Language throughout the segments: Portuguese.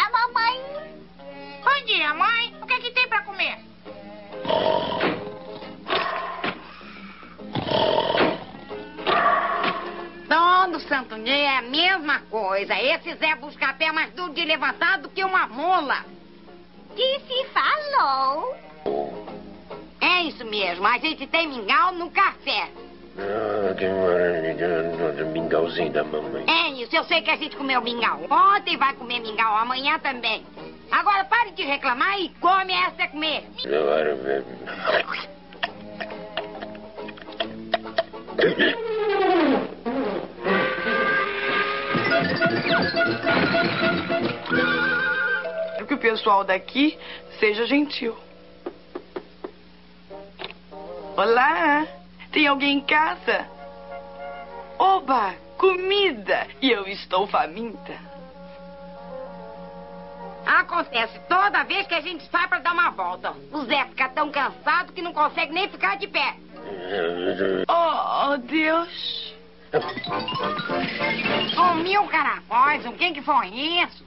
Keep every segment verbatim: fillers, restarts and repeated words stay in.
mamãe. Bom dia, mãe. O que é que tem pra comer? Todo santo dia é a mesma coisa. Esse Zé Buscapé é mais duro de levantar do que uma mula. Que se falou? É isso mesmo, a gente tem mingau no café. Ah, que maravilha, mingauzinho da mamãe. É isso, eu sei que a gente comeu mingau ontem e vai comer mingau amanhã também. Agora pare de reclamar e come essa é comer. Agora... Que o pessoal daqui seja gentil. Olá, tem alguém em casa? Oba, comida! E eu estou faminta. Acontece toda vez que a gente sai pra dar uma volta. O Zé fica tão cansado que não consegue nem ficar de pé. Oh, Deus! Sumiu o caracóis, o que que foi isso?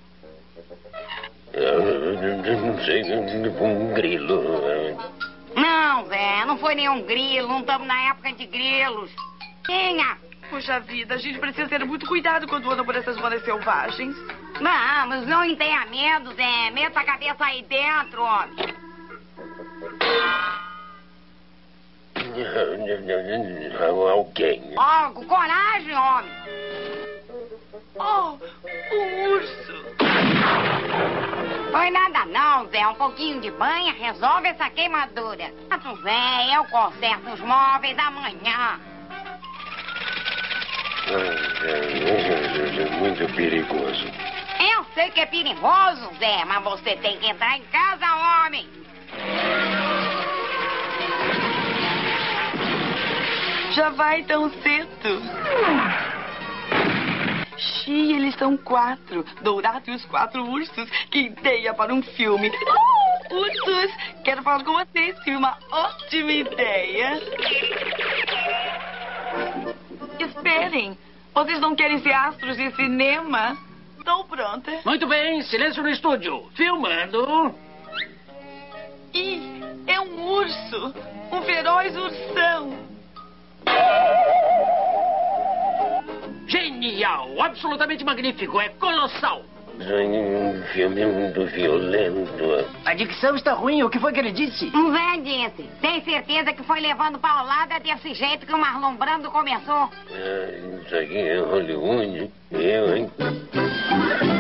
Eu não sei, um grilo. Não, Zé, não foi nenhum grilo, não estamos na época de grilos. Tinha. Puxa vida, a gente precisa ter muito cuidado quando anda por essas zonas selvagens. Vamos, não tenha medo, Zé. Meta a cabeça aí dentro, homem. Alguém. Logo, coragem, homem. Oh, um urso. Foi nada não, Zé. Um pouquinho de banha resolve essa queimadura. Mas, Zé, eu conserto os móveis amanhã. É muito perigoso. Eu sei que é perigoso, Zé, mas você tem que entrar em casa, homem. Já vai tão cedo. Xi, eles são quatro. Dourado e os quatro ursos. Que ideia para um filme. Uh, ursos, quero falar com vocês. Tive uma ótima ideia. Esperem. Vocês não querem ser astros de cinema? Estou pronta. Muito bem, silêncio no estúdio. Filmando. Ih, é um urso. Um feroz ursão. Genial, absolutamente magnífico, é colossal. Um filme muito violento. A dicção está ruim, o que foi que ele disse? O Zé disse. Tem certeza que foi levando paulada desse jeito que o Marlon Brando começou? Ah, isso aqui é Hollywood. Eu, hein?